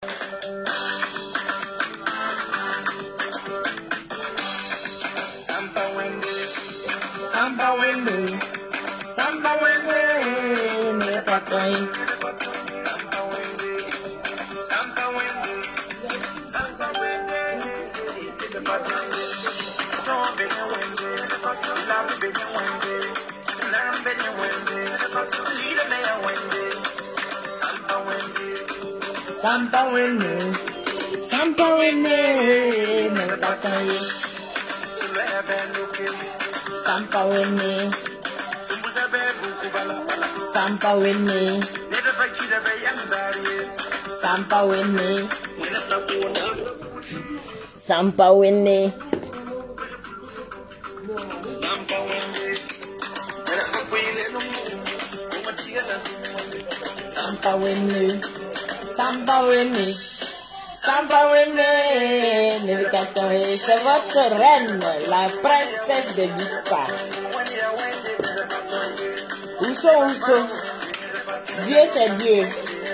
Samba Wendy, Samba Wendy, me papai. Samba Wendy, Samba Wendy, Samba Wendy, me papai. Don't be a Wendy, love be a Wendy, love be a Wendy, lead me a Wendy. Samba Wendy, Samba Wendy, Samba Wendy, me papai. Sampa Winnie, Sampa Winnie, Sampa Winnie, Sampa Winnie, Sampa Winnie, Sampa Winnie. Samba Winnie, c'est votre reine, la princesse de Bissa. Où sont? Dieu c'est Dieu.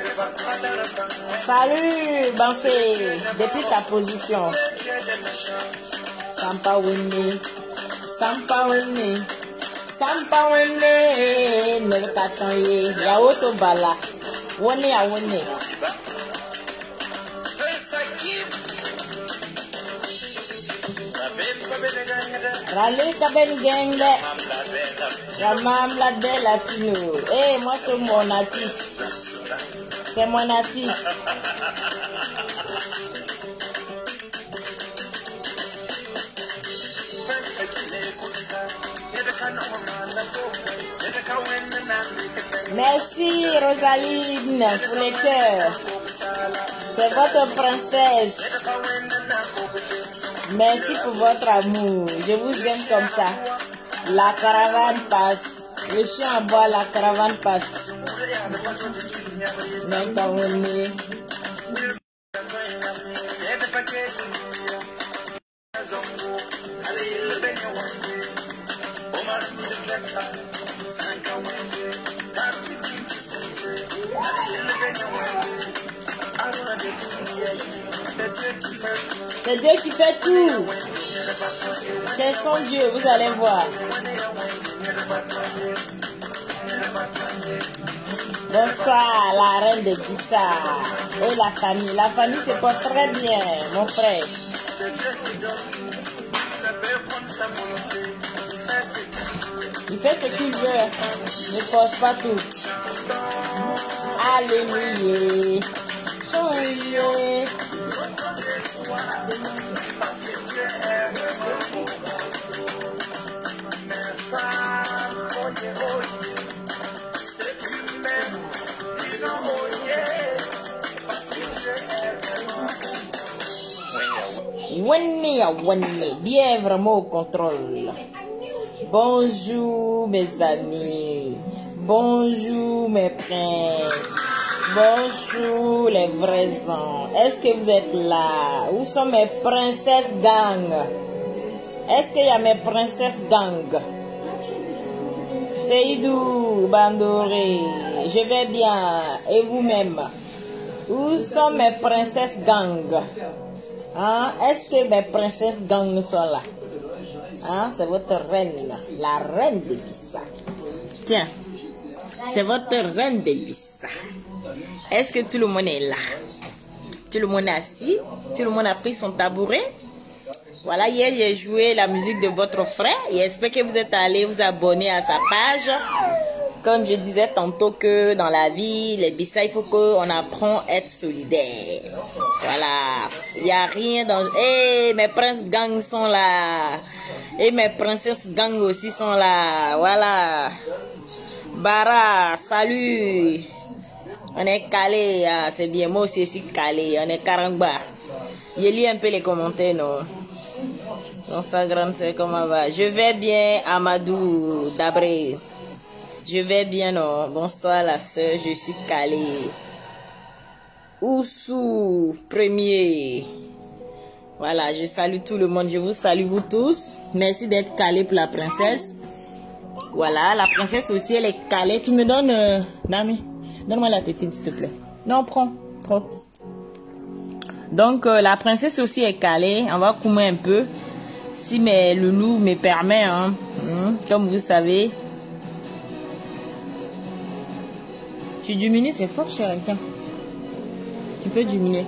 Salut, Bansé, depuis ta position. Samba Winnie, Samba Winnie, Samba Winnie, ne t'attendez, y'a auto bala. Winnie à Winnie. Rallye Kabel Gang, la mamla de latino. Eh, moi c'est mon artiste. C'est mon artiste. Merci Rosaline pour les cœurs. C'est votre princesse. Merci pour votre amour. Je vous aime comme ça. La caravane passe. Le chien aboie, la caravane passe. C'est Dieu qui fait tout. Cherchons Dieu, vous allez voir. Bonsoir, la reine de Bissa. Et la famille. La famille se porte très bien, mon frère. Il fait ce qu'il veut. Ne force pas tout. Alléluia. Chouïe. Winnie, bien vraiment au contrôle. Bonjour mes amis, bonjour mes princes, bonjour les vrais ans. Est-ce que vous êtes là? Où sont mes princesses gang? Est-ce qu'il y a mes princesses gang? Seydou, Bandoré, je vais bien. Et vous-même? Où sont mes princesses gang? Hein? Est-ce que mes princesses gang sont là? Hein? C'est votre reine, la reine de Bissa. Tiens, c'est votre reine de Bissa. Est-ce que tout le monde est là? Tout le monde est assis? Tout le monde a pris son tabouret? Voilà, hier j'ai joué la musique de votre frère. J'espère que vous êtes allés vous abonner à sa page. Comme je disais tantôt que dans la vie, les Bissa, il faut qu'on apprend à être solidaire. Voilà, il n'y a rien dans... Eh, mes princes gang sont là. Et mes princesses gang aussi sont là. Voilà. Bara, salut. On est calé, hein. C'est bien. Moi aussi, c'est calé. On est Karangba. Je lis un peu les commentaires, non? Donc, sa grande sœur, comment va? Je vais bien, Amadou Dabré. Je vais bien, non? Bonsoir, la sœur. Je suis calé. Oussou, premier. Voilà, je salue tout le monde. Je vous salue, vous tous. Merci d'être calé pour la princesse. Voilà, la princesse aussi, elle est calée. Tu me donnes, Nami, donne-moi la tétine, s'il te plaît. Non, prends. Trop. Donc, la princesse aussi est calée. On va coumer un peu. Si le loup me permet, hein. Comme vous savez. Tu diminues, c'est fort, chérie. Tiens. Tu peux diminuer.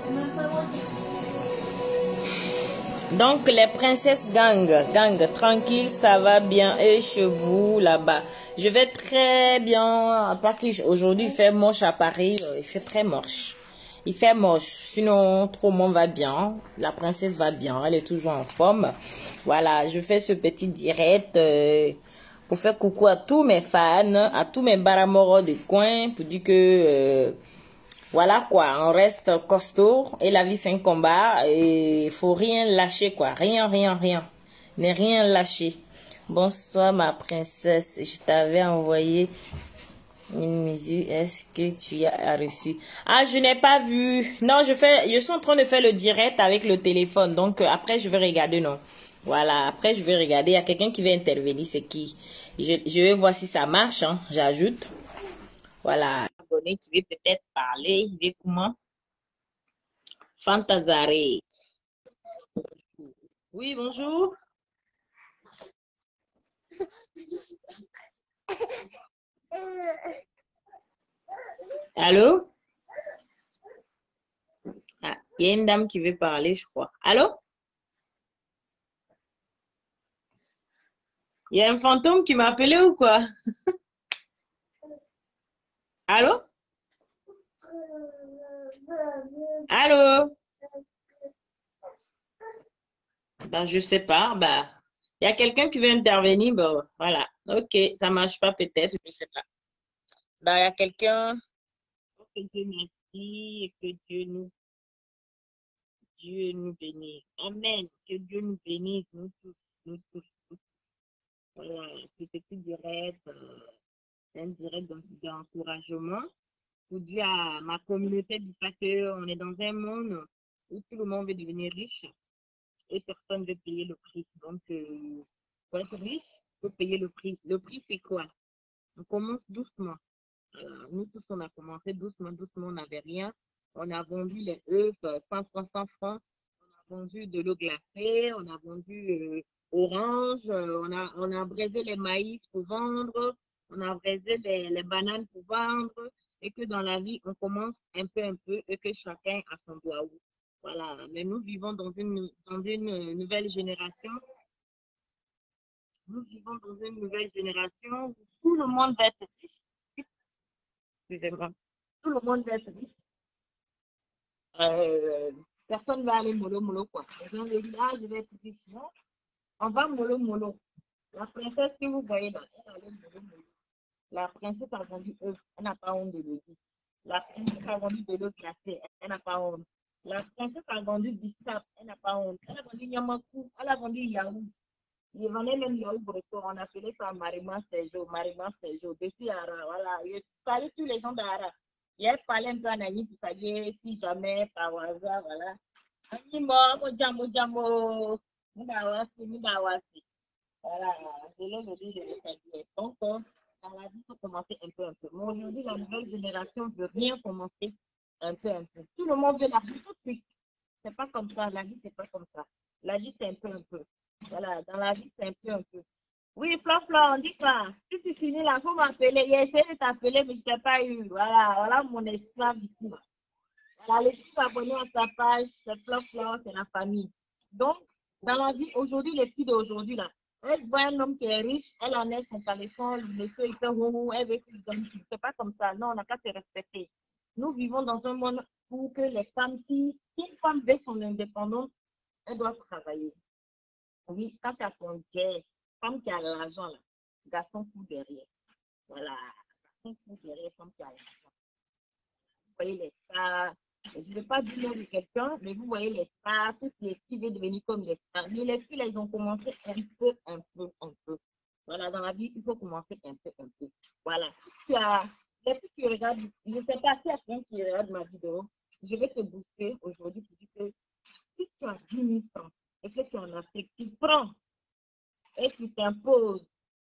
Donc, les princesses gang, tranquille, ça va bien. Et chez vous, là-bas. Je vais très bien. À part qu'aujourd'hui, il fait moche à Paris. Il fait très moche. Il fait moche. Sinon, tout le monde va bien. La princesse va bien. Elle est toujours en forme. Voilà, je fais ce petit direct pour faire coucou à tous mes fans, à tous mes baramoros de coin, pour dire que... voilà quoi, on reste costaud et la vie c'est un combat et il faut rien lâcher quoi, rien. Ne rien lâcher. Bonsoir ma princesse, je t'avais envoyé une musique, est-ce que tu as reçu? Ah, je n'ai pas vu. Non, je suis en train de faire le direct avec le téléphone, donc après je vais regarder, non. Voilà, après je vais regarder, il y a quelqu'un qui va intervenir, c'est qui? Je vais voir si ça marche, hein, j'ajoute. Voilà, abonné qui veut peut-être parler, il veut comment? Fantasare. Oui, bonjour. Allô? Ah, il y a une dame qui veut parler, je crois. Allô? Il y a un fantôme qui m'a appelé ou quoi? Allô? Allô? Ben, je sais pas. Ben, il y a quelqu'un qui veut intervenir. Bon, voilà. Ok, ça marche pas peut-être, je sais pas. Ben, il y a quelqu'un. Que Dieu merci et que Dieu nous bénisse. Amen. Que Dieu nous bénisse, nous tous, nous tous. Voilà, ce petit direct, un direct d'encouragement pour dire à ma communauté du fait qu'on est dans un monde où tout le monde veut devenir riche et personne ne veut payer le prix. Donc, pour être riche, il faut payer le prix. Le prix, c'est quoi? On commence doucement. Nous tous, on a commencé doucement, on n'avait rien. On a vendu les œufs 100, 300 francs. On a vendu de l'eau glacée, on a vendu orange, on a braisé les maïs pour vendre, on a braisé les bananes pour vendre. Et que dans la vie, on commence un peu, et que chacun a son doigt où. Voilà, mais nous vivons dans une nouvelle génération. Nous vivons dans une nouvelle génération où tout le monde va être riche. Excusez-moi. Tout le monde va être riche. Euh, Personne ne va aller mollo quoi. Les gens vont dire, ah, je vais être riche. Non, on va mollo. La princesse que vous voyez là, elle allait mollo. La princesse a vendu œufs, elle n'a pas honte de le dire. La princesse a vendu de l'eau glacée, elle n'a pas honte. La princesse a vendu bissap, elle n'a pas honte. Elle a vendu yamakou, elle a vendu yaourt. Il vendait même yaourt breton, on appelait ça Mariman Sejo, depuis Ara, voilà. Je salue tous les gens d'Ara. Il parlait un peu en Aïe pour saluer si jamais, par hasard, voilà. Animo, mojamo, mudawasi. Voilà, je l'ai dit, je l'ai salué. Donc, dans la vie, il faut commencer un peu. Mais aujourd'hui, la nouvelle génération ne veut rien commencer un peu. Tout le monde veut l'argent tout de suite. C'est pas comme ça, la vie, c'est pas comme ça. La vie, c'est un peu. Voilà, dans la vie, c'est un peu. Oui, Fla, on dit quoi? Si tu finis là, il faut m'appeler. J'ai essayé de t'appeler, mais je t'ai pas eu. Voilà mon esclave ici. Voilà, les abonnés à sa page, c'est Fla, c'est la famille. Donc, dans la vie, aujourd'hui, les filles d'aujourd'hui, là, elle voit un homme qui est riche, elle enlève son caleçon, le monsieur, il fait roux, elle veut qu'il donne tout. C'est pas comme ça. Non, on n'a qu'à se respecter. Nous vivons dans un monde où que les femmes, si une femme veut son indépendance, elle doit travailler. Oui, quand tu as ton jet, femme qui a l'argent, là, garçon court derrière. Voilà, garçon court derrière, femme qui a l'argent. Vous voyez les stars, je ne veux pas dire nom de quelqu'un, mais vous voyez les stars, toutes les filles veulent devenir comme les stars. Mais les filles, elles ont commencé un peu. Voilà, dans la vie, il faut commencer un peu. Voilà, si tu as, les filles qui regardent, je ne sais pas si y a quelqu'un qui regarde ma vidéo, je vais te booster aujourd'hui pour dire que si tu as 10 000 francs et que tu en as fait, tu prends et tu t'imposes.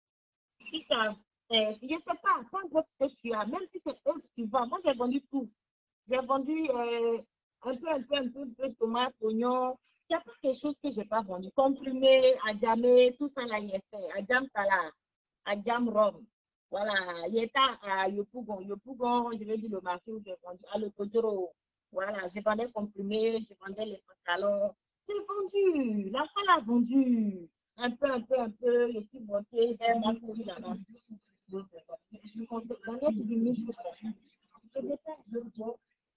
Si tu as, je ne sais pas, quand que tu as, même si c'est eux que tu vends, moi j'ai vendu tout. J'ai vendu un peu, tomate, oignon. Il n'y a pas quelque chose que je n'ai pas vendu. Comprimé, adjamé, tout ça là, il est fait. Adjam tala, adjam rhum. Voilà, il est à Yopougon. Yopougon, je vais dire le marché où j'ai vendu. À l'Okojoro. Voilà, je vendais comprimé, je vendais les pantalons. C'est vendu. La femme a vendu. Un peu. Je suis montée, j'ai ma couille là-bas. Je me comptais, c'est du mille. Je déteste.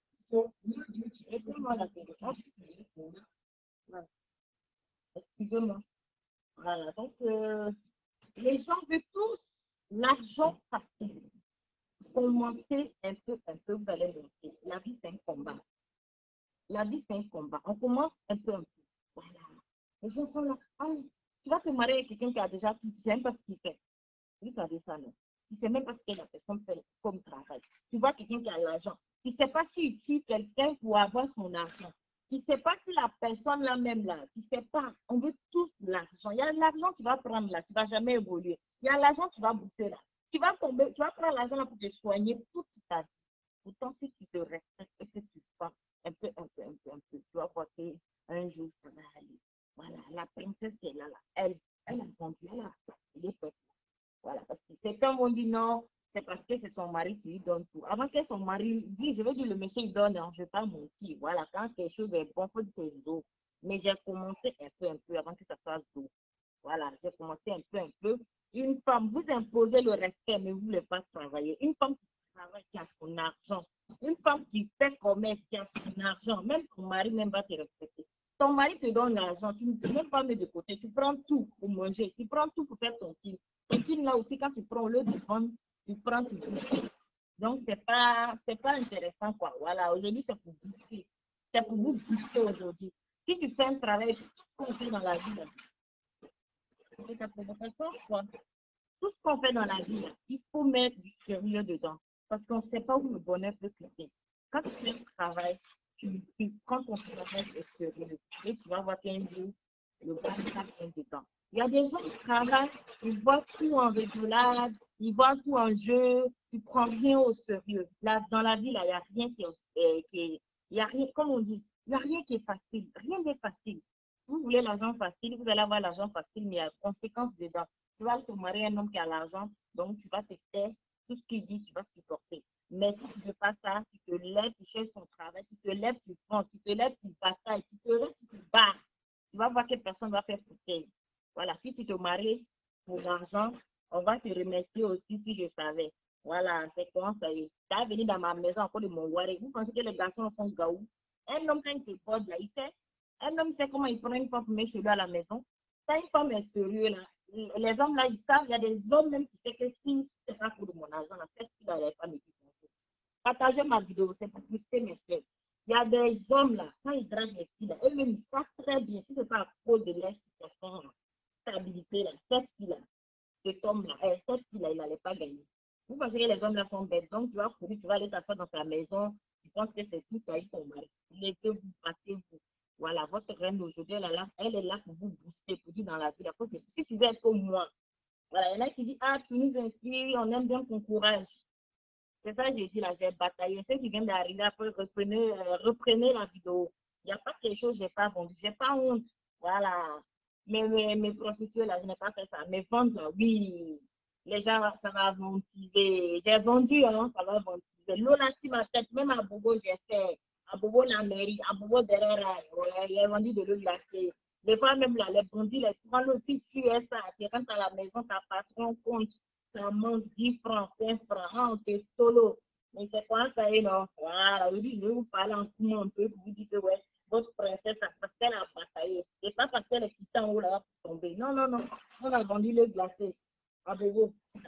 Excusez-moi la téléphone. Voilà. Excusez-moi. Voilà. Donc, les gens veulent tous l'argent facile. Commencez un peu, vous allez monter. La vie, c'est un combat. La vie, c'est un combat. On commence un peu, un peu. Voilà. Les gens sont là. Ah, tu vas te marier avec quelqu'un qui a déjà tout. Tu sais même pas ce qu'il fait. Vous savez ça, non? Tu sais même pas ce que la personne fait comme travail. Tu vois quelqu'un qui a l'argent. Tu sais pas s'il tue quelqu'un pour avoir son argent. Tu sais pas si la personne là même là, tu sais pas. On veut tous l'argent. Il y a l'argent tu vas prendre là, tu vas jamais évoluer. Il y a l'argent tu vas bouffer là. Tu vas tomber, tu vas prendre l'argent là pour te soigner toute ta vie. Pourtant, si tu te respectes et que tu prends un peu, tu vas voir qu'un jour ça va aller. Voilà, la princesse qui est là, elle a vendu, elle est faite. Voilà, parce que certains vont dire non, c'est parce que c'est son mari qui lui donne tout. Avant que son mari dise, je veux dire, le monsieur il donne, non, je ne vais pas mentir. Voilà, quand quelque chose est bon, il faut dire que c'est d'eau. Mais j'ai commencé un peu avant que ça soit d'eau. Voilà, j'ai commencé un peu, un peu. Une femme, vous imposez le respect, mais vous ne voulez pas travailler. Une femme qui travaille, qui a son argent. Une femme qui fait commerce, qui a son argent. Même ton mari même va te respecter. Ton mari te donne l'argent, tu ne peux même pas mettre de côté. Tu prends tout pour manger, tu prends tout pour faire ton team. Ton team là aussi, quand tu prends, au lieu de prendre, tu prends, tu prends. Donc, c'est pas intéressant, quoi. Voilà, aujourd'hui, c'est pour bouffer. C'est pour vous bouffer aujourd'hui. Si tu fais un travail, tout ce qu'on fait dans la vie, c'est ta provocation, quoi. Tout ce qu'on fait dans la vie, il faut mettre du sérieux dedans. Parce qu'on ne sait pas où le bonheur peut quitter. Quand tu fais un travail, tu prends ton travail au sérieux. Et tu vas voir qu'un jour, le bonheur vient dedans. Il y a des gens qui travaillent, ils voient tout en rigolade, ils voient tout en jeu, ils ne prennent rien au sérieux. Là, dans la vie, là, il n'y a rien il y a rien, comme on dit, il n'y a rien qui est facile. Rien n'est facile. Vous voulez l'argent facile, vous allez avoir l'argent facile, mais il y a conséquences dedans. Tu vas te marier un homme qui a l'argent, donc tu vas te taire, tout ce qu'il dit, tu vas supporter. Mais si tu ne veux pas ça, tu te lèves, tu cherches ton travail, tu te lèves, tu prends, tu te lèves, tu batailles, tu te lèves, tu te bats. Tu vas voir que personne va faire pour toi. Voilà, si tu te maries pour l'argent, on va te remercier aussi si je savais. Voilà, c'est comment ça y est. Tu as venu dans ma maison encore de mon waré. Vous pensez que les garçons sont gaou? Un homme, quand il te pose là, il fait. Un homme sait comment il prend une femme pour mettre chez lui à la maison. Quand une femme est sérieux là, les hommes là, ils savent, il y a des hommes même qui savent que si c'est pas pour mon argent, la fête, il n'allait pas me dire. Partagez ma vidéo, c'est pour pousser mes frères. Il y a des hommes là, quand ils draguent les filles là, eux-mêmes, ils savent très bien si c'est pas à cause de leur situation, stabilité là, cette fille-là, cet homme-là, cette fille-là, il n'allait pas gagner. Vous pensez que les hommes là sont bêtes, donc tu vas courir, tu vas aller t'asseoir dans ta maison, tu penses que c'est tout à ton mari. Laissez-vous, battez-vous. Voilà, votre reine d'aujourd'hui, elle est là pour vous booster, pour dire dans la vie. Parce que si tu veux être comme moi, voilà, il y en a qui disent, ah, tu nous inspires, on aime bien ton courage. C'est ça que j'ai dit là, j'ai bataillé. Ceux qui viennent d'arriver après, reprenez la vidéo. Il n'y a pas quelque chose que je n'ai pas vendu. Je n'ai pas honte. Voilà. Mes prostituées là, je n'ai pas fait ça. Mes ventes là, oui. Les gens, ça va ventiser. J'ai vendu, hein, ça va ventiser. L'eau là, sur ma tête, même à Bobo, j'ai fait. À Bobo, la mairie, à Bobo, derrière, ouais, j'ai vendu de l'eau glacée. Des fois, même là, les bandits, les prends le puis tu es ça. Tu rentres à la maison, ta patron compte ça monte 10 francs, 5 francs, on te solo. Mais c'est quoi ça, non? Voilà, je vais vous parler en coup un peu pour vous dire que ouais, votre princesse, c'est parce qu'elle a bataillé. C'est pas parce qu'elle est quittée en haut là pour tomber. Non, non, non. On a vendu le glacé à Bobo.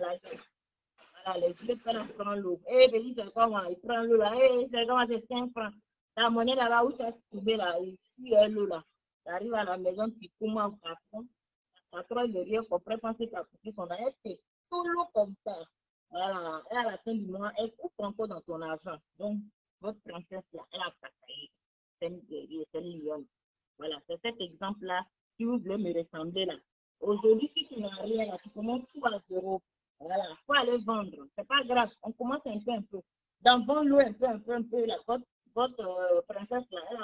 Voilà, les filles prennent l'eau. Eh, Béli, c'est comment? Il prend l'eau là. Eh, c'est comment? C'est 5 francs. La monnaie là-bas où tu as trouvé là, il suit l'eau là. Tu arrives à la maison, tu commandes patron. Patron, il ne rien comprend, pense que tu as coupé son argent. C'est tout l'eau comme ça. Voilà. Et à la fin du mois, elle coupe encore dans ton argent. Donc, votre princesse là, elle a bataillé. C'est une guerrière, c'est une lionne. Voilà, c'est cet exemple-là qui vous voulez me ressembler là. Aujourd'hui, si tu n'as rien là, tu commences tout à zéro. Voilà, il faut aller vendre. C'est pas grave, on commence un peu, un peu. Dans vendre l'eau un peu, là. Votre princesse là,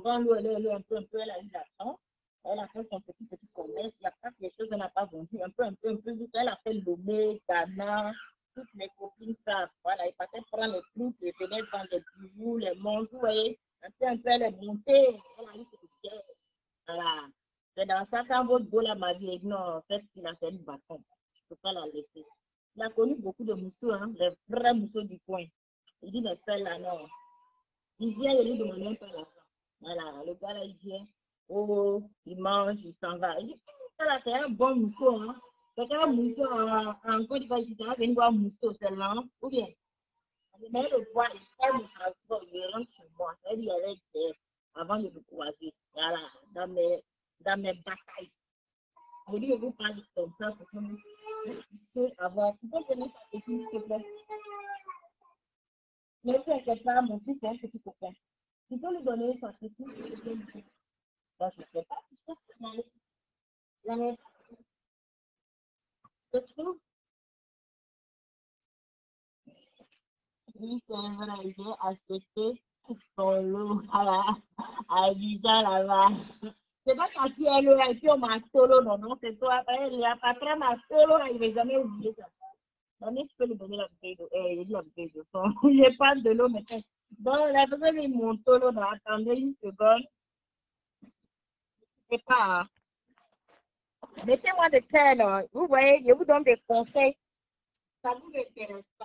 avant, elle, un peu, elle a eu l'argent. Elle a fait son petit commerce. Il y a pas quelque chose qu'elle n'a pas vendu. Un peu. Elle a fait Lomé, Ghana. Toutes mes copines savent. Voilà, il partait prendre les trucs, et venait vendre les bijoux, les montres. Vous voyez, un peu, elle est montée. Elle a eu ce succès. Voilà. C'est dans ça, quand votre beau là m'a dit, non, cette fille-là, c'est une bâton. Je ne peux pas la laisser. Il a connu beaucoup de mousseaux, hein, les vrais mousseaux du coin. Il dit, mais celle-là, non. Il vient, il lui demande un peu l'argent. Voilà, le gars là, il vient. Oh, il mange, il s'en va. Il dit, ça là, c'est un bon mousseau, hein. C'est un mousseau en Côte d'Ivoire, il va venir voir mousseau, celle-là, hein. Ou bien, mais le voit, il fait mon transport, il rentre chez moi. Elle y allait avant de me croiser. Voilà, dans mes batailles. Je lui, je vous parle comme ça pour que vous puissiez avoir. Tu peux donner ta petite, s'il te plaît? Ne t'inquiète pas, mon fils, c'est un petit copain. Tu peux lui donner sa petite, s'il te plaît? Ben, je ne sais pas, tu sais, l'année, je trouve, oui, c'est vrai, j'ai acheté son lot à Abidjan là-bas. C'est pas quand tu es là et puis on m'a solo, non, non, c'est toi. Il y a pas très ma solo, là, il ne va jamais oublier ça. Donnez, tu peux lui donner la bouteille d'eau. Il dit la bouteille d'eau. J'ai pas de l'eau, mais donc la personne il monte l'eau, attendez une seconde. Je sais pas. Hein. Mettez-moi de terre, vous voyez, je vous donne des conseils. Ça ne vous intéresse pas.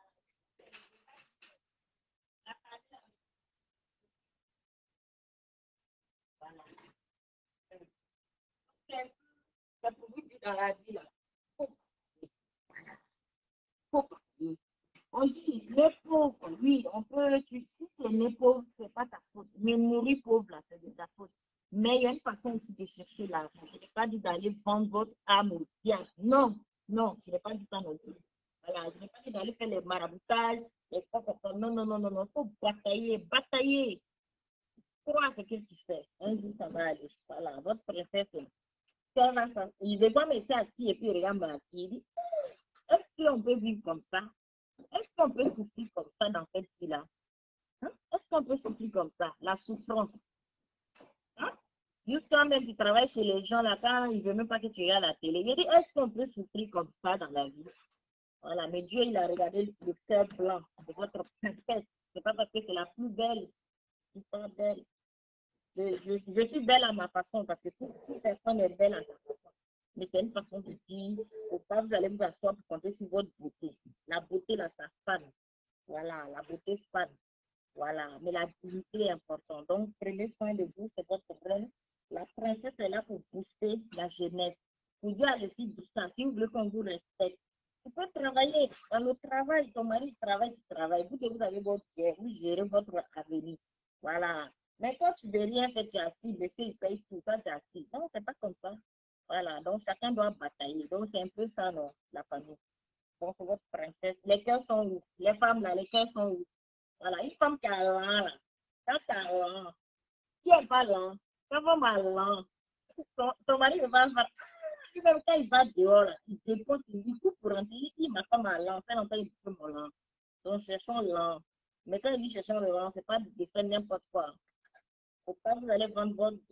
Voilà. C'est pour vous dire dans la vie, là. Faut parler. On dit, les pauvres, oui, on peut, si c'est les pauvres, c'est pas ta faute. Mais mourir pauvre, là, c'est de ta faute. Mais il y a une façon aussi de chercher l'argent. Je n'ai pas dit d'aller vendre votre âme au diable. Non, non, je n'ai pas dit ça non plus. Voilà, je n'ai pas dit d'aller faire les maraboutages, les non, non, non, non, non, il faut batailler, batailler. Crois ce que tu fais. Un jour, ça va aller. Voilà, votre princesse, ça va, ça. Il ne veut pas me laisser assis et puis regarde ma fille. Il dit, est-ce qu'on peut vivre comme ça? Est-ce qu'on peut souffrir comme ça dans cette vie-là? Hein? Est-ce qu'on peut souffrir comme ça? La souffrance. Hein? Juste quand même tu travailles chez les gens là, quand ils ne veulent même pas que tu regardes la télé. Il dit, est-ce qu'on peut souffrir comme ça dans la vie? Voilà, mais Dieu, il a regardé le cœur blanc de votre princesse. C'est pas parce que c'est la plus belle. Je suis pas belle. Je suis belle à ma façon parce que toute personne est belle à sa façon. Mais c'est une façon de dire, au pas vous allez vous asseoir pour compter sur votre beauté. La beauté, là, ça fane. Voilà, la beauté fade. Voilà, mais la dignité est importante. Donc, prenez soin de vous, c'est votre reine. La princesse est là pour booster la jeunesse. Pour dire à les filles, si vous voulez qu'on vous respecte, tu peux travailler dans le travail. Ton mari travaille, tu travailles. Vous avez votre guerre, vous gérez votre avenir. Voilà. Mais quand tu ne veux rien faire, tu es assis, le il paye tout, toi tu es assis. Non, c'est pas comme ça. Voilà, donc chacun doit batailler. Donc, c'est un peu ça, non, la famille. Donc, c'est votre princesse. Les cœurs sont où? Les femmes, là, les cœurs sont où? Voilà, une femme qui a l'an, là. Quand tu as l'an, qui n'est pas l'an? Quand on a l'an, son mari va faire. Même quand il va dehors, là, il dépose, il dit tout pour rentrer. Il dit, ma femme a l'an, fait longtemps il dit mon l'an. Donc, cherchons l'an. Mais quand il dit cherchons l'an, ce n'est pas de faire n'importe quoi. Faut pas vous allez vendre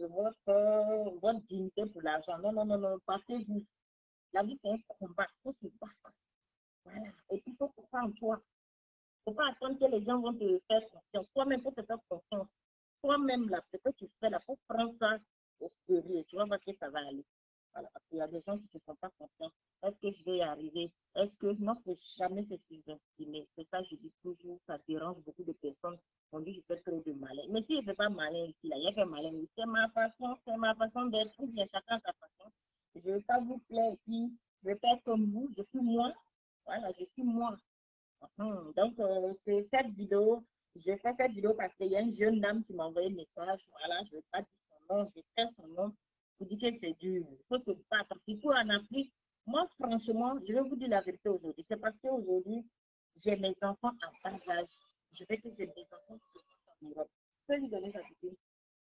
votre dignité pour l'argent. Non, non, non, non, partez-vous. La vie, c'est un combat. Il faut se battre. Voilà. Et puis, il faut croire en toi. Il ne faut pas attendre que les gens vont te faire confiance. Toi-même, il faut te faire confiance. Toi-même, là, ce que tu fais, là, il faut prendre ça au sérieux. Tu vas voir que ça va aller. Voilà. Parce qu'il y a des gens qui ne se font pas confiance. Est-ce que je vais y arriver? Est-ce que non, il ne faut jamais se sous-estimer. C'est ça, je dis toujours, ça dérange beaucoup de personnes. On dit, je fais trop de malin. Mais si je ne fais pas malin ici, là, il y a fait malin. C'est ma façon d'être. Ou bien chacun sa façon. Je ne veux pas vous plaire ici. Je vais faire comme vous. Je suis moi. Voilà, je suis moi. Donc, c'est cette vidéo, j'ai fait cette vidéo parce qu'il y a une jeune dame qui m'a envoyé un message. Voilà, je ne vais pas dire son nom, je vais faire son nom pour dire que c'est dur. Il faut se battre. Surtout en Afrique, moi, franchement, je vais vous dire la vérité aujourd'hui. C'est parce qu'aujourd'hui, j'ai mes enfants en bas âge. Je veux que j'ai des enfants qui sont en Europe. Je peux lui donner sa vidéo.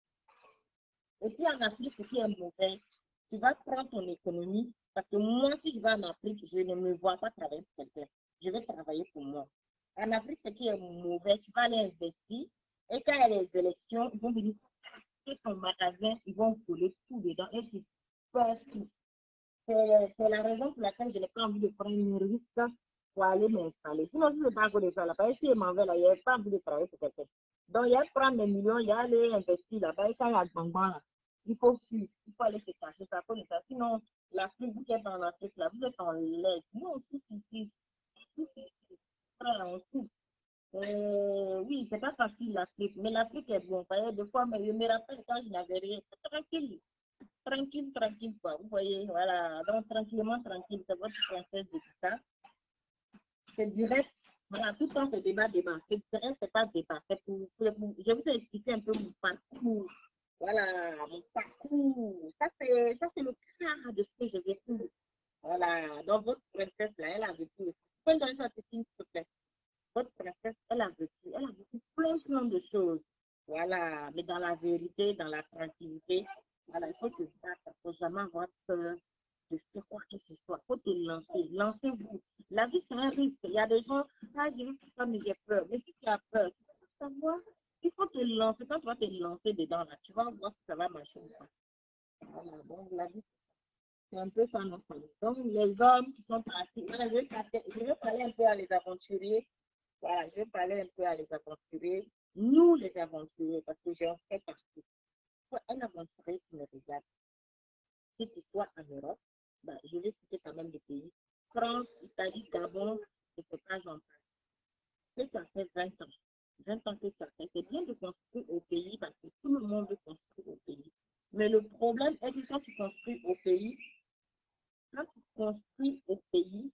Et puis en Afrique, ce qui est mauvais, tu vas prendre ton économie. Parce que moi, si je vais en Afrique, je ne me vois pas travailler pour quelqu'un. Je vais travailler pour moi. En Afrique, ce qui est mauvais, tu vas aller investir. Et quand il y a les élections, ils vont venir. acheter ton magasin, ils vont coller tout dedans et tu perds tout. C'est la raison pour laquelle je n'ai pas envie de prendre une risque pour aller m'installer. Sinon, si je ne pas encore de ça là-bas, si je m'en vais là, il n'y a pas envie de travailler pour quelqu'un. Donc, il y a prendre des millions, il y a aller investir là-bas, et quand il y a Gbangban là, il faut fuir, il faut aller se cacher, ça cause de ça. Sinon, l'Afrique, vous êtes dans l'Afrique là, vous êtes en l'aise. Nous, on souffre ici. Frère, on souffre. Oui, c'est pas facile l'Afrique, mais l'Afrique est bon. Vous voyez, des fois, mais je me rappelle quand je n'avais rien, tranquille. Tranquille, tranquille, quoi. Vous voyez, voilà. Donc, tranquillement, tranquille. C'est votre princesse de tout ça. C'est direct. Voilà, tout le temps, c'est débat, débat. C'est direct, c'est pas débat. Je vais vous expliquer un peu mon parcours. Voilà, mon parcours. Ça, c'est le cœur de ce que je vécu. Voilà. Donc, votre princesse, là, elle a vécu. Vous pouvez me donner sa petite, s'il te plaît. Votre princesse, elle a vécu plein, plein de choses. Voilà, mais dans la vérité, dans la tranquillité, voilà, il faut se battre, il ne faut jamais avoir peur de faire quoi que ce soit. Il faut te lancer, lancez-vous. La vie, c'est un risque. Il y a des gens, ah, je veux faire ça, mais j'ai peur. Mais si tu as peur, tu vas savoir. Il faut te lancer. Quand tu vas te lancer dedans, là, tu vas voir si ça va marcher ou pas. Voilà, donc la vie, c'est un peu ça, non? Donc, les hommes qui sont partis, voilà, je vais parler un peu à les aventuriers. Voilà, je vais parler un peu à les aventuriers. Nous, les aventuriers, parce que j'en fais partie. Pour un aventurier qui me regarde, si tu sois en Europe, bah, je vais citer quand même des pays. France, Italie, Gabon, je ne sais pas, j'en passe. Que tu as fait 20 ans. 20 ans que tu as fait. C'est bien de construire au pays parce que tout le monde veut construire au pays. Mais le problème est que quand tu construis au pays, quand tu construis au pays,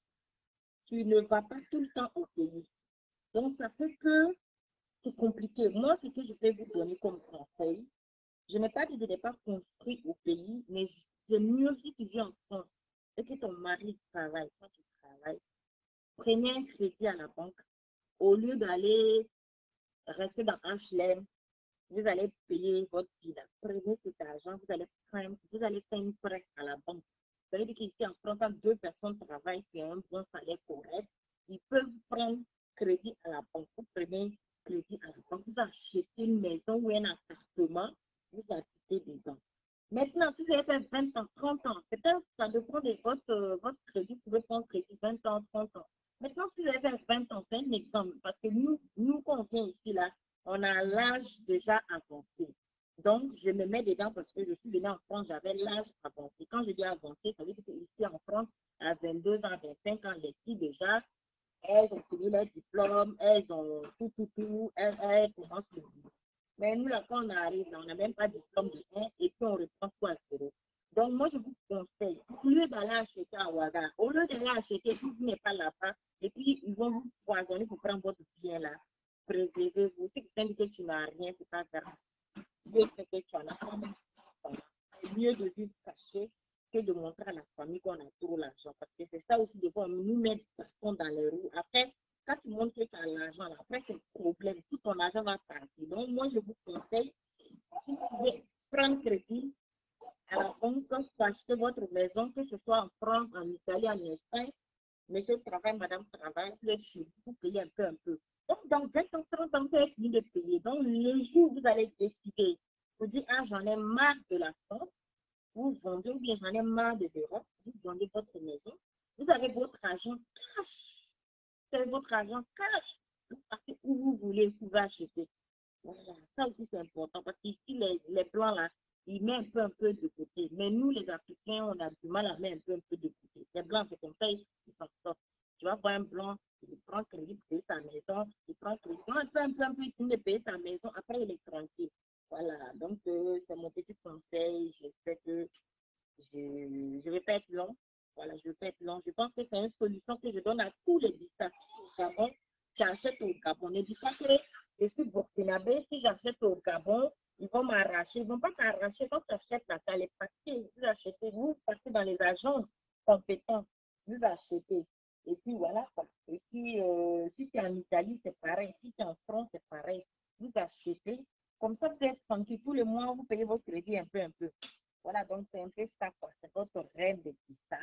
tu ne vas pas tout le temps au pays. Donc, ça fait que c'est compliqué. Moi, ce que je vais vous donner comme conseil, je n'ai pas dit de ne pas construire au pays, mais c'est mieux si tu vis en France et que ton mari travaille, quand tu travailles, prenez un crédit à la banque au lieu d'aller rester dans un HLM, vous allez payer votre vie. Prenez cet argent, vous allez faire une prêt à la banque. Ça veut dire qu'ici en France, quand deux personnes travaillent qui ont un bon salaire correct, ils peuvent prendre crédit à la banque. Vous prenez crédit à la banque, vous achetez une maison ou un appartement, vous habitez dedans. Maintenant, si vous avez fait 20 ans, 30 ans, peut-être ça dépend de votre crédit, vous pouvez prendre crédit 20 ans, 30 ans. Maintenant, si vous avez fait 20 ans, c'est un exemple, parce que nous quand on vient ici, là, on a l'âge déjà avancé. Donc, je me mets dedans parce que je suis venue en France, j'avais l'âge avancé. Quand je dis avancé, ça veut dire qu'ici en France, à 22 ans, 25 ans, les filles déjà, elles ont fini leur diplôme, elles ont tout, elles commencent le boulot. Mais nous, là, quand on arrive, là, on n'a même pas de diplôme de 1 et puis on reprend tout à zéro. Donc, moi, je vous conseille, au lieu d'aller acheter à Ouaga, au lieu d'aller acheter, si vous n'êtes pas là-bas, et puis ils vont vous poisonner pour prendre votre bien là, préservez-vous. Si quelqu'un dit que tu n'as rien, c'est pas grave. Dieu fait que tu en as quand même. C'est mieux de vivre caché que de montrer à la famille qu'on a trop l'argent. Parce que c'est ça aussi, des fois, on nous met dans les roues. Après, quand tu montres que tu as l'argent, après, c'est le problème. Tout ton argent va partir. Donc, moi, je vous conseille, si vous pouvez prendre crédit à la banque, quand vous achetez votre maison, que ce soit en France, en Italie, en Espagne, monsieur travaille, madame travaille, vous êtes chez vous, vous payez un peu, un peu. Donc, dans 20 ans, 30 ans, vous avez fini de payer. Donc, le jour où vous allez décider, vous dites, ah, j'en ai marre de la France, vous vendez, ou bien j'en ai marre de l'Europe, vous vendez votre maison, vous avez votre argent cash. C'est votre argent cash. Vous partez où vous voulez, vous pouvez acheter. Voilà, ça aussi c'est important parce qu'ici, les blancs là, ils mettent un peu de côté. Mais nous, les Africains, on a du mal à mettre un peu de côté. Les blancs, c'est comme ça, ils s'en sortent. Tu vas voir un blanc, il prend crédit pour payer sa maison, il prend crédit, un peu, il finit de payer sa maison, après il est tranquille. Voilà, donc c'est mon petit conseil. J'espère que je ne vais pas être long. Voilà, je ne vais pas être long. Je pense que c'est une solution que je donne à tous les distances au Gabon. J'achète au Gabon. Ne dis pas que je suis burkinabé. Si j'achète au Gabon, ils vont m'arracher. Ils ne vont pas t'arracher. Quand tu achètes là, tu as les papiers. Vous achetez, vous passez dans les agences compétentes. Vous achetez. Et puis voilà. Et puis, si tu es en Italie, c'est pareil. Si tu es en France, c'est pareil. Vous achetez. Comme ça, vous êtes tranquille. Tous les mois, vous payez vos crédits un peu, un peu. Voilà, donc c'est un peu ça, quoi. C'est votre rêve de ça.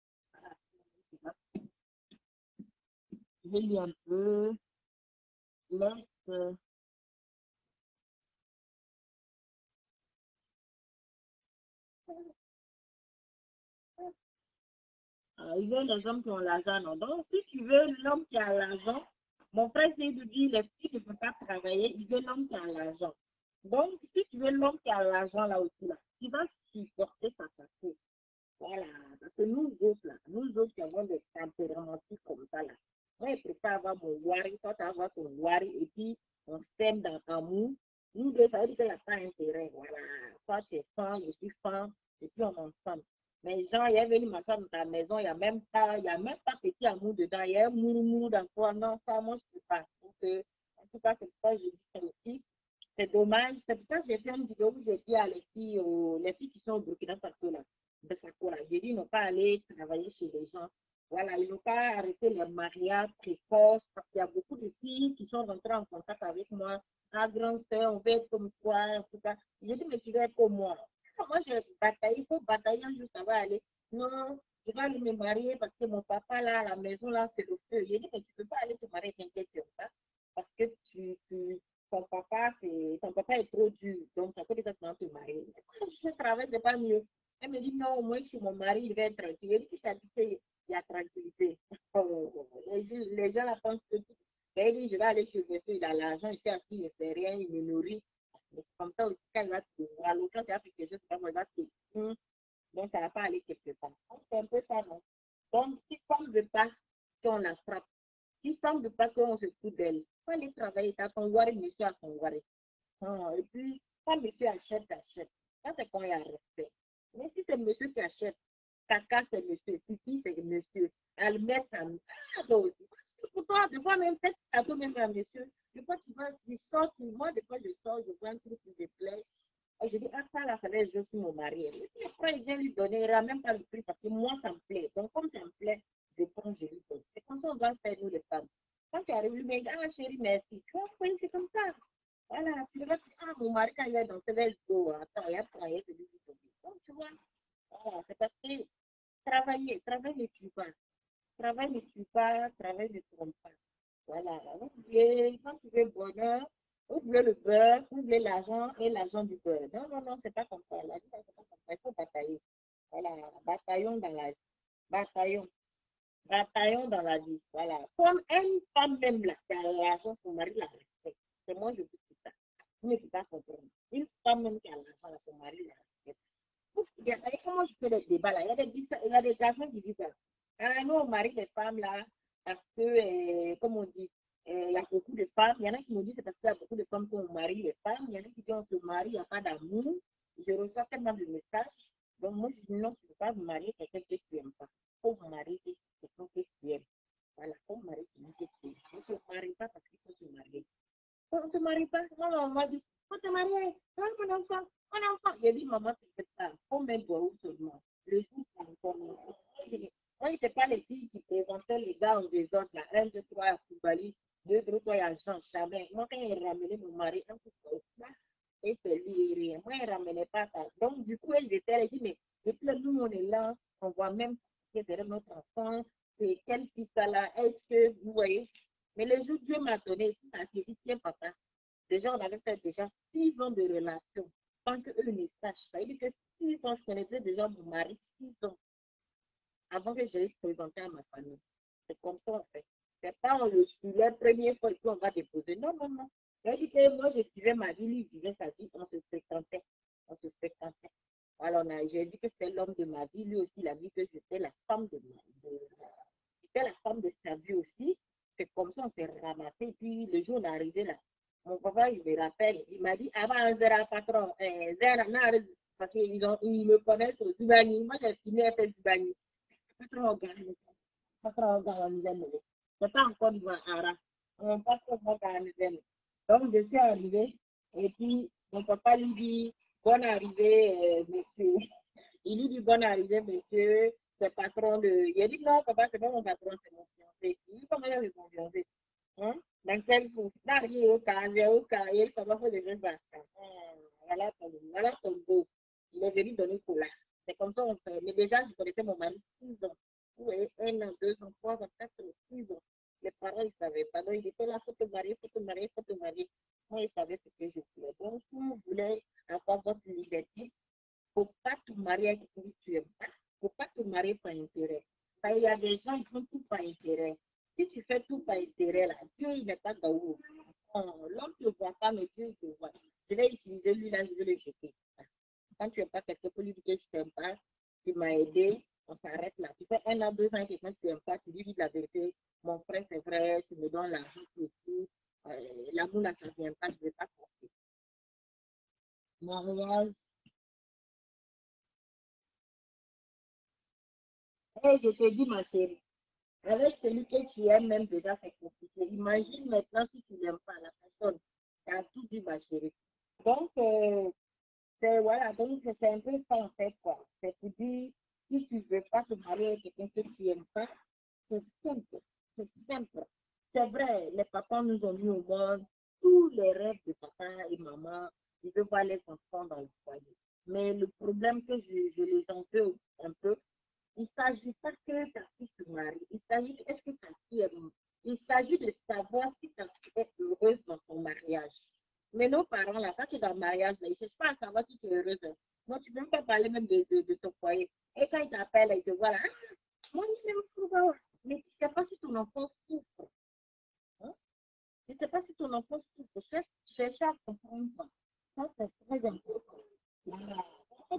Voilà. Je vais lire un peu. Laisse Il veut les hommes qui ont l'argent, non. Donc, si tu veux l'homme qui a l'argent, mon frère c'est de dire les filles ne peuvent pas travailler, il veut l'homme qui a l'argent. Donc, si tu veux l'homme qui a l'argent là aussi, là, tu vas supporter sa facture. Voilà, parce que nous autres qui avons des tempéraments comme ça là, moi je préfère avoir mon wari, toi tu vas avoir ton wari, et puis on s'aime dans l'amour. Nous deux, ça veut dire qu'il n'y a pas intérêt. Voilà, toi tu es fan, je suis fan, et puis on est ensemble. Mais genre, il est venu machin dans ta maison, il y a même pas petit amour dedans, il y a un mourou dans toi. Non, ça, moi je ne peux pas. Donc, en tout cas, c'est pourquoi je dis ça aussi. C'est dommage. C'est pour ça que j'ai fait une vidéo où j'ai dit à les filles qui sont au Burkina Faso là, de Sakura, j'ai dit, ils n'ont pas aller travailler chez les gens. Voilà, ils n'ont pas arrêté les mariages précoces parce qu'il y a beaucoup de filles qui sont rentrées en contact avec moi. Ah, grande sœur, on veut être comme toi, en tout cas. J'ai dit, mais tu veux être comme moi. Moi, je bataille, il faut batailler un jour, ça va aller. Non, je vais aller me marier parce que mon papa là, à la maison là, c'est le feu. J'ai dit, mais tu ne peux pas aller te marier, t'inquiète pas. Parce que ton papa est trop dur, donc ça peut être te marier. Je travaille, c'est pas mieux. Elle me dit non, moi je suis mon mari, il va être tranquille. Elle dit que il y a tranquillité. Les gens la pensent que elle dit je vais aller chez monsieur, il a l'argent, il sait assis, il ne fait rien, il me nourrit. Mais comme ça aussi, quand il va te voir, l'autre, quand tu as fait quelque chose, il va te donc ça ne va pas aller quelque part. C'est un peu ça, non? Donc, si on ne veut pas qu'on la frappe, si on ne veut pas qu'on se fout d'elle, il faut aller travailler, t'as ton wari, monsieur a son wari. Et puis, quand monsieur achète, achète. Ça, c'est quand il y a respect. Mais si c'est monsieur qui achète, caca, c'est monsieur, pipi, c'est monsieur, allumer, ça toi aussi. Pour toi, des fois, même, faites cadeau même à monsieur. Des fois, tu vas, tu sors, moi, des fois, je sors, je vois un truc qui me plaît. Et je dis, ah, ça, là, ça va être juste mon mari. Et puis, après, il vient lui donner, il ne même pas le prix parce que moi, ça me plaît. Donc, comme ça me plaît, je prends, je lui donne. C'est comme ça, on doit faire, nous, les femmes. Quand tu arrives, lui dis, ah, chérie, merci. Tu vois, oui, c'est comme ça. Voilà, tu regardes, ah, mon mari, quand il est dans ce bel dos, attends, il a travaillé, c'est lui qui donne. Donc, tu vois, voilà, c'est parce que travailler ne tue pas. Travail ne tue pas, travail ne trompe pas. Voilà, quand tu veux le bonheur, vous voulez le beurre, vous voulez l'argent et l'argent du beurre. Non, non, non, c'est pas comme ça. La vie, c'est pas comme ça. Il faut batailler. Voilà, bataillons dans la vie. Bataillons. Bataillons dans la vie. Voilà. Comme une femme même là, qui a l'argent, son mari la respecte. C'est moi, je dis ça. Vous ne pouvez pas comprendre. Une femme même qui a l'argent, son mari la respecte. Comment je fais des débats là? Il y a des garçons qui disent ça. Ah, nous, on marie les femmes là, parce que, comme on dit, il y a beaucoup de femmes. Il y en a qui me disent c'est parce qu'il y a beaucoup de femmes qu'on marie les femmes. Il y en a qui disent on se marie, il n'y a pas d'amour. Je reçois tellement de messages. Donc, moi, je dis non, tu ne peux pas vous marier quelqu'un que tu n'aimes pas. Il faut vous marier quelqu'un que tu aimes. Voilà, il faut vous marier quelqu'un que tu aimes. On ne se marie pas parce qu'il faut se marier. On ne se marie pas. Non, on m'a dit, faut te marier. Non, mon enfant, mon enfant. J'ai dit, maman, tu fais ça. Faut mettre où seulement. Le jour, c'est encore. Moi, ce pas les filles qui présentaient les gars en désordre, là. 1, 2, 3, à Koumbali. 2, 3, 4, à Jean, jamais. Moi, quand il ramenait mon mari, un peu comme ça, et c'est lui, rien. Moi, il ne ramenait pas ça. Donc, du coup, ils étaient, ils dit, mais depuis là, nous, on est là, on voit même que derrière notre enfant, c'est quel fils ça là, est-ce que vous voyez? Mais le jour où Dieu m'a donné, ça s'est dit, tiens, papa, déjà, on avait fait déjà 6 ans de relation, sans qu'eux ne sachent. Ça veut dire que 6 ans, je connaissais déjà mon mari, 6 ans, avant que je l'ai présenté à ma famille. C'est comme ça, en fait. C'est pas la première fois qu'on va déposer. Non, non, non. Ça dit que moi, je vivais ma vie, lui, vivait sa vie, on se fréquentait. On se fréquentait. Alors, j'ai dit que c'était l'homme de ma vie, lui aussi, il a vu que j'étais la femme de ma vie. J'étais la femme de sa vie aussi. C'est comme ça, on s'est ramassé. Et puis, le jour où on est arrivé là, mon papa, il me rappelle, il m'a dit, avant, Zera, patron, Zera, parce qu'ils me connaissent au Zubani. Moi, j'ai fini à faire Zubani. Patron organisé. Patron organisé. C'était encore du Ara. Mon patron organisé. Donc, je suis arrivée. Et puis, mon papa lui dit, bonne arrivée, monsieur. Il lui dit, bonne arrivée, monsieur. C'est patron de. Il a dit, non, papa, c'est pas mon patron, c'est mon fiancé. Il dit, comment c'est mon fiancé? Hein? Dans quel coup? Dans le cas, il papa fait des gestes bastants. Voilà ton beau. Il est venu donner pour là. C'est comme ça on fait. Mais déjà, je connaissais mon mari 6 ans. Oui, 1 an, 2 ans, 3 ans, 4 ans, 6 ans. Les parents, ils ne savaient pas. Donc, il était là, faut te marier, faut te marier, faut te marier. Moi, ils savaient ce que je voulais. Donc, si vous voulez avoir votre liberté, il ne faut pas tout marier. marier avec quelqu'un que tu n'aimes pas. Il ne faut pas te marier par intérêt. Il y a des gens qui font tout par intérêt. Si tu fais tout par intérêt, là, Dieu, il n'est pas gaou. L'homme ne te voit pas, mais Dieu te voit. Je vais utiliser lui, là, je vais le jeter. Quand tu n'aimes pas quelqu'un, pour lui dire que je ne t'aime pas, tu m'as aidé, on s'arrête là. Tu fais 1 an, 2 ans, quelqu'un que tu n'aimes pas, tu lui dis la vérité. Mon frère, c'est vrai, tu me donnes l'argent et tout. L'amour, là, ça ne vient pas, je ne vais pas forcer. Mariage. Et je te dis, ma chérie, avec celui que tu aimes, même déjà, c'est compliqué. Imagine maintenant si tu n'aimes pas la personne. Tu as tout dit, ma chérie. Donc, voilà, donc c'est un peu ça en fait, quoi. C'est pour dire, si tu ne veux pas te marier avec quelqu'un que tu n'aimes pas, c'est simple. C'est simple. C'est vrai, les papas nous ont mis au monde tous les rêves de papa et maman. Ils veulent voir les enfants dans le foyer. Mais le problème que je les en veux un peu, il ne s'agit pas que ta fille se marie. Il s'agit de est-ce que ta fille est... Il s'agit de savoir si ta fille est heureuse dans son mariage. Mais nos parents, là, quand tu es dans le mariage, là, ils ne cherchent pas à savoir si tu es heureuse. Moi, tu ne peux même pas parler même de ton foyer. Et quand ils t'appellent, ils te voient là, ah, moi, je n'aime pas. Mais tu ne sais pas si ton enfant souffre. Hein? Tu ne sais pas si ton enfant souffre. Cherche à comprendre ça. Ça, c'est très important. Voilà. Quand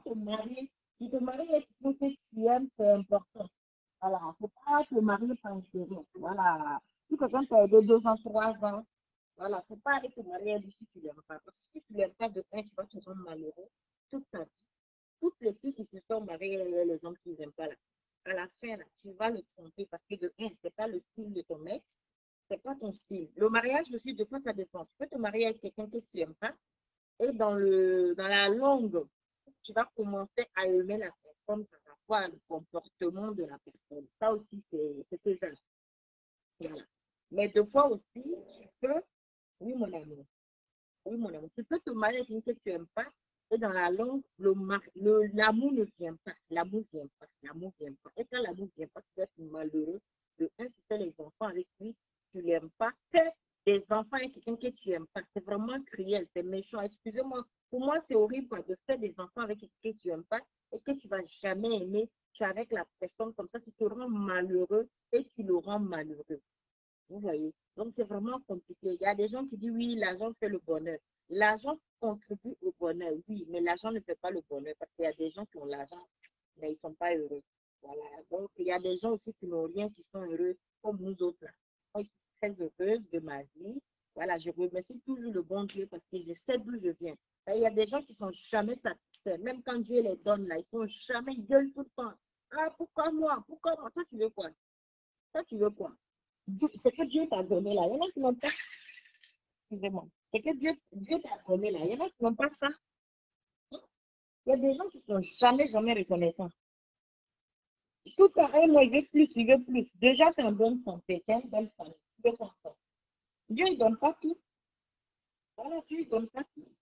tu te maries avec quelqu'un que tu aimes, c'est important. Voilà. Il ne faut pas te marier par intérêt. Voilà. Si quelqu'un t'a aidé 2 ans, 3 ans, voilà, il ne faut pas aller te marier avec lui si tu ne l'aimes pas. Parce que si tu ne l'aimes pas de un, tu vas te rendre malheureux toute ta vie. Toutes les filles qui se sont mariées avec les hommes qui n'aiment pas là. À la fin, là, tu vas le tromper parce que de un, ce n'est pas le style de ton mec, c'est pas ton style. Le mariage aussi, de fois, ça dépend. Tu peux te marier avec quelqu'un que tu n'aimes pas et dans la longue, tu vas commencer à aimer la personne par rapport à le comportement de la personne. Ça aussi, c'est faisable. Voilà. Mais deux fois aussi, tu peux, oui mon amour, oui mon amour, tu peux te marier avec quelqu'un que tu n'aimes pas et dans la longue, l'amour ne vient pas. L'amour ne vient pas. L'amour ne vient pas. Et quand l'amour ne vient pas, tu vas être malheureux. De un, tu fais les enfants avec lui, tu ne l'aimes pas. Fais des enfants avec quelqu'un que tu n'aimes pas. C'est vraiment cruel, c'est méchant. Excusez-moi. Pour moi, c'est horrible quoi, de faire des enfants avec quelqu'un que tu n'aimes pas et que tu ne vas jamais aimer. Tu es avec la personne comme ça, tu te rends malheureux et tu le rends malheureux. Vous voyez? Donc, c'est vraiment compliqué. Il y a des gens qui disent oui, l'argent fait le bonheur. L'argent contribue au bonheur, oui, mais l'argent ne fait pas le bonheur parce qu'il y a des gens qui ont l'argent, mais ils ne sont pas heureux. Voilà. Donc, il y a des gens aussi qui n'ont rien, qui sont heureux, comme nous autres. Là. Moi, je suis très heureuse de ma vie. Voilà, je remercie toujours le bon Dieu parce que je sais d'où je viens. Il y a des gens qui ne sont jamais satisfaits. Même quand Dieu les donne, là, ils ne sont jamais, ils gueulent tout le temps. Ah, pourquoi moi? Pourquoi moi? Toi, tu veux quoi? Toi, tu veux quoi? C'est que Dieu t'a donné là. Il y en a qui n'ont pas, excusez-moi, c'est que Dieu t'a donné là. Il y en a qui n'ont pas ça. Il y a des gens qui ne sont jamais, jamais reconnaissants. Tout pareil, moi, il veut plus, il veut plus. Déjà, tu es en bonne santé, tu as une belle famille, tu veux faire ça. Dieu, il ne donne pas tout. Voilà, Dieu, il ne donne pas tout.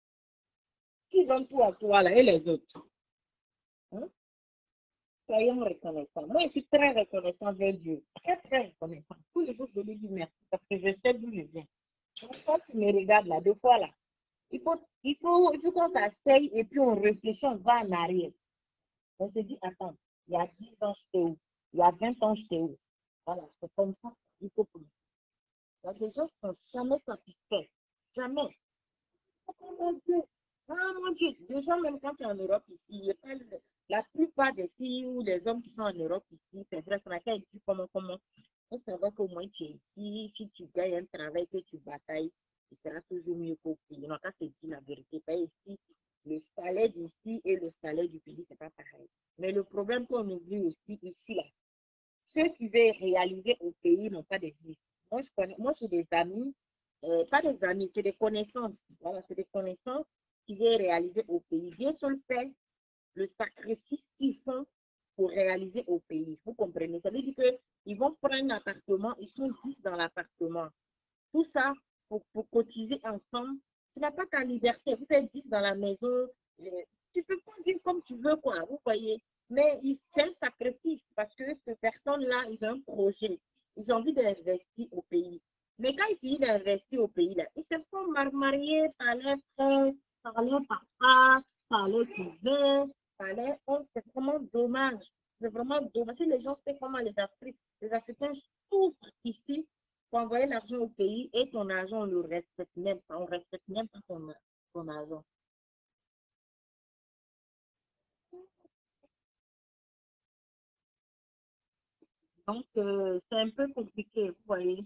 Tu donnes tout à toi là et les autres. Hein? Soyons reconnaissants. Moi, je suis très reconnaissant vers Dieu. Très, très reconnaissant. Tous les jours, je lui dis merci parce que je sais d'où je viens. Quand tu me regardes là, 2 fois là, il faut qu'on s'asseye et puis on réfléchit, on va en arrière. On se dit, attends, il y a 10 ans, j'étais où? Il y a 20 ans, j'étais où? Voilà, c'est comme ça qu'il faut penser. Il y a des gens qui ne sont jamais satisfaits. Jamais. Oh mon Dieu. Ah mon Dieu. Déjà, même quand tu es en Europe ici, il y a pas la plupart des filles ou des hommes qui sont en Europe ici, c'est vrai, c'est laquelle dit comment. Il faut savoir qu'au moins tu es ici, si tu gagnes un travail, que tu batailles, il sera toujours mieux qu'au pays. Donc, ça, c'est dit la vérité. Pas ici, le salaire d'ici et le salaire du pays, c'est pas pareil. Mais le problème qu'on oublie aussi ici, là, ceux qui veulent réaliser au pays n'ont pas d'existe. Moi, j'ai des amis, pas des amis, c'est des connaissances. Voilà, c'est des connaissances qui veulent réaliser au pays. Bien sûr, fait le sacrifice qu'ils font pour réaliser au pays. Vous comprenez? Ça veut dire qu'ils vont prendre un appartement, ils sont 10 dans l'appartement. Tout ça pour cotiser ensemble. Tu n'as pas ta liberté. Vous êtes 10 dans la maison. Tu ne peux pas vivre comme tu veux, quoi. Vous voyez? Mais c'est un sacrifice parce que ces personnes-là, ils ont un projet. Ils ont envie d'investir au pays. Mais quand ils finissent d'investir au pays, là, ils se font marier par leurs frères, par leurs papas, par leurs cousins. parlait, c'est vraiment dommage. C'est vraiment dommage. Si les gens savent comment les Africains souffrent ici pour envoyer l'argent au pays et ton argent, on ne le respecte même pas. On ne respecte même pas ton argent. Donc, c'est un peu compliqué, vous voyez.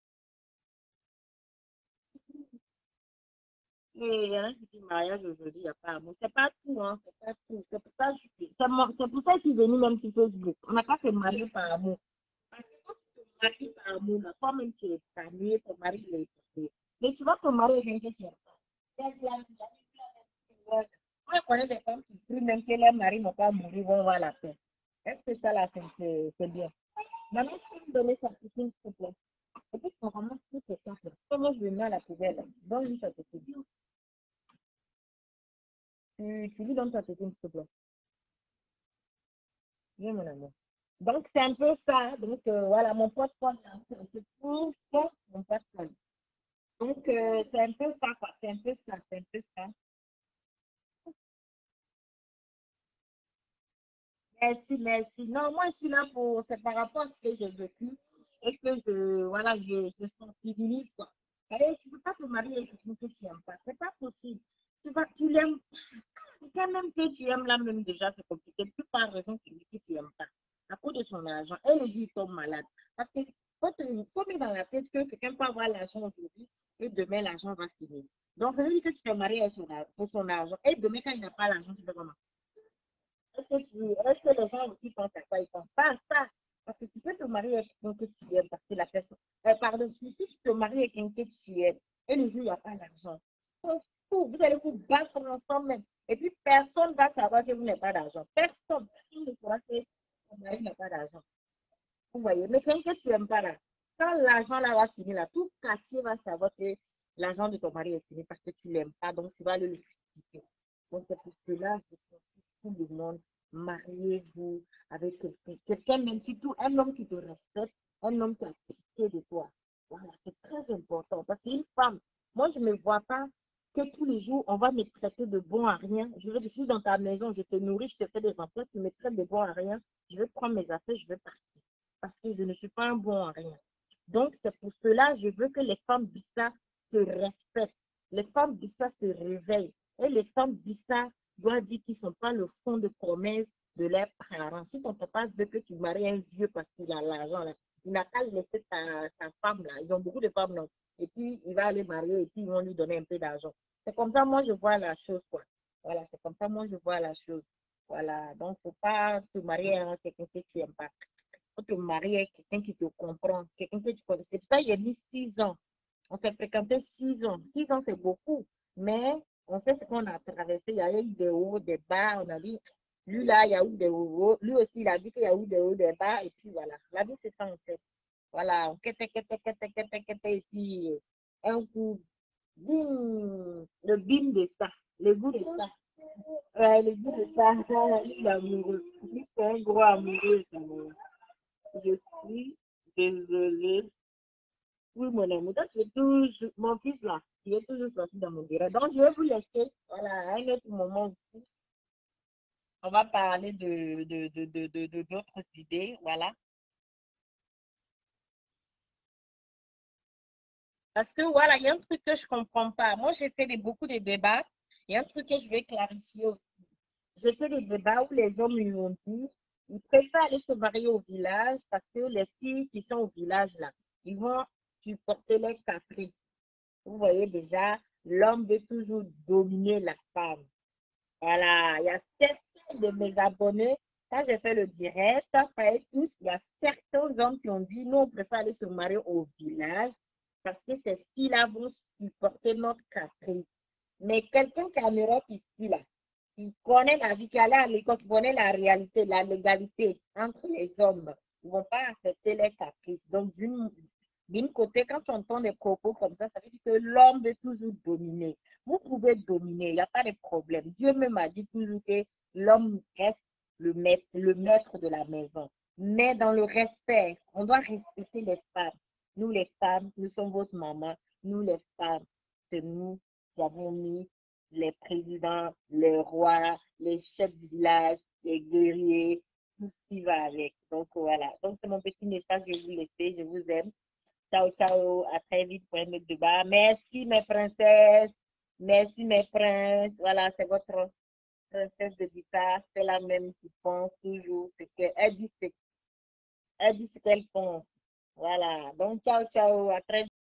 Et il y en a qui disent mariage aujourd'hui, il n'y a pas amour. C'est pas tout, hein. C'est pas tout. C'est pour ça, c'est pour ça que je suis venue même sur Facebook. On n'a pas se marier par amour. Parce que quand tu te maries par amour, là, toi-même tu es marié, ton mari il est marié. Mais tu vas te marier avec quelqu'un qui est pas. Moi, je connais des femmes qui crient même que leurs maris n'ont pas mouru, vont voir la paix. Est-ce que ça, là, c'est bien? Maintenant, je peux me donner sa piscine, s'il te plaît. Et puis, on ramasse tous ces cartes. Comment je le mets à la poubelle? Donne-lui sa piscine. Tu lui donnes ta piscine, s'il te plaît. Viens, mon amour. Donc, c'est un peu ça. Donc, voilà, mon pote, c'est tout ça, mon pote. Donc, c'est un peu ça, quoi. C'est un peu ça, c'est un peu ça. Merci, merci. Non, moi, je suis là pour, c'est par rapport à ce que j'ai vécu et que voilà, je sensibilise, quoi. Et tu ne peux pas te marier avec quelqu'un que tu n'aimes pas. C'est pas possible. Tu l'aimes, quand même que tu aimes là même déjà, c'est compliqué. Tu pas raison que tu n'aimes pas. À cause de son argent. Et le jour, il tombe malade. Parce que faut mettre dans la tête que quelqu'un peut avoir l'argent aujourd'hui et demain, l'argent va finir. Donc, ça veut dire que tu te maries pour son argent. Et demain, quand il n'a pas l'argent, tu fais comment? Est-ce que les gens aussi pensent à quoi? Ils pensent pas à ça. Parce que tu peux te marier avec quelqu'un que tu aimes, parce que la personne. Pardon, si tu te maries avec quelqu'un que tu aimes, et le jour, il n'y a pas l'argent. Vous allez vous battre ensemble même. Et puis, personne ne va savoir que vous n'avez pas d'argent. Personne. Personne ne saura que ton mari n'a pas d'argent. Vous voyez. Mais quelqu'un que tu n'aimes pas là, quand l'argent là va finir là, tout quartier va savoir que l'argent de ton mari est fini parce que tu ne l'aimes pas. Donc, tu vas le critiquer. Donc, c'est pour cela que je tout le monde, mariez-vous avec quelqu'un. Quelqu'un, même surtout un homme qui te respecte, un homme qui a pitié de toi. Voilà, c'est très important. Parce qu'une femme, moi, je ne me vois pas que tous les jours, on va me traiter de bon à rien. Je suis dans ta maison, je te nourris, je te fais des emplois, tu me traites de bon à rien. Je vais prendre mes affaires, je vais partir. Parce que je ne suis pas un bon à rien. Donc, c'est pour cela que je veux que les femmes Bissa se respectent. Les femmes Bissa se réveillent. Et les femmes Bissa doivent dire qu'ils ne sont pas le fond de promesse de leurs parents. Si ton papa veut que tu maries un vieux parce qu'il a l'argent, là, il n'a qu'à laisser ta femme là. Ils ont beaucoup de femmes là. Et puis, il va aller marier et puis ils vont lui donner un peu d'argent. C'est comme ça, moi, je vois la chose, quoi. Voilà, c'est comme ça, moi, je vois la chose. Voilà, donc, il ne faut pas te marier avec quelqu'un que tu n'aimes pas. Faut te marier avec quelqu'un qui te comprend, quelqu'un que tu connais. C'est pour ça qu'il y a mis 6 ans. On s'est fréquenté 6 ans. 6 ans, c'est beaucoup. Mais on sait ce qu'on a traversé. Il y a eu des hauts, des bas. On a vu, lui là, il y a eu des hauts. Lui aussi, il a vu qu'il y a eu des hauts, des bas. Et puis voilà. La vie, c'est ça, en fait. Voilà. On quête, et puis un coup, bim, le bim de ça. Le goût de ça. Ouais, le goût de ça. Il est amoureux. Lui, c'est un gros amoureux. Je suis désolée. Oui, mon amour, toi, tu es toujours, mon fils là, il est toujours sorti dans mon direct. Donc, je vais vous laisser. Voilà, à un autre moment aussi, on va parler d'autres idées. Voilà. Parce que voilà, il y a un truc que je ne comprends pas. Moi, j'ai fait beaucoup de débats. Il y a un truc que je vais clarifier aussi. J'ai fait des débats où les hommes lui ont dit, ils préfèrent aller se marier au village parce que les filles qui sont au village là, ils vont supporter les caprices. Vous voyez déjà, l'homme veut toujours dominer la femme. Voilà, il y a certains de mes abonnés, quand j'ai fait le direct, pas tous, il y a certains hommes qui ont dit, nous, on préfère aller se marier au village parce que ces filles-là vont supporter notre caprice. Mais quelqu'un qui est en Europe ici, là, qui connaît la vie, qui est allé à l'école, qui connaît la réalité, la légalité entre les hommes, ils ne vont pas accepter les caprices. Donc, d'une côté, quand tu entends des propos comme ça veut dire que l'homme veut toujours dominer. Vous pouvez dominer, il n'y a pas de problème. Dieu même a dit toujours que l'homme reste le maître de la maison. Mais dans le respect, on doit respecter les femmes. Nous, les femmes, nous sommes votre maman. Nous, les femmes, c'est nous qui avons mis les présidents, les rois, les chefs du village, les guerriers, tout ce qui va avec. Donc voilà. Donc c'est mon petit message, je vais vous laisser, je vous aime. Ciao, ciao, à très vite pour un autre débat. Merci mes princesses, merci mes princes. Voilà, c'est votre princesse de guitare, c'est la même qui pense toujours ce qu'elle dit, elle dit ce qu'elle pense. Voilà, donc ciao, ciao, à très vite.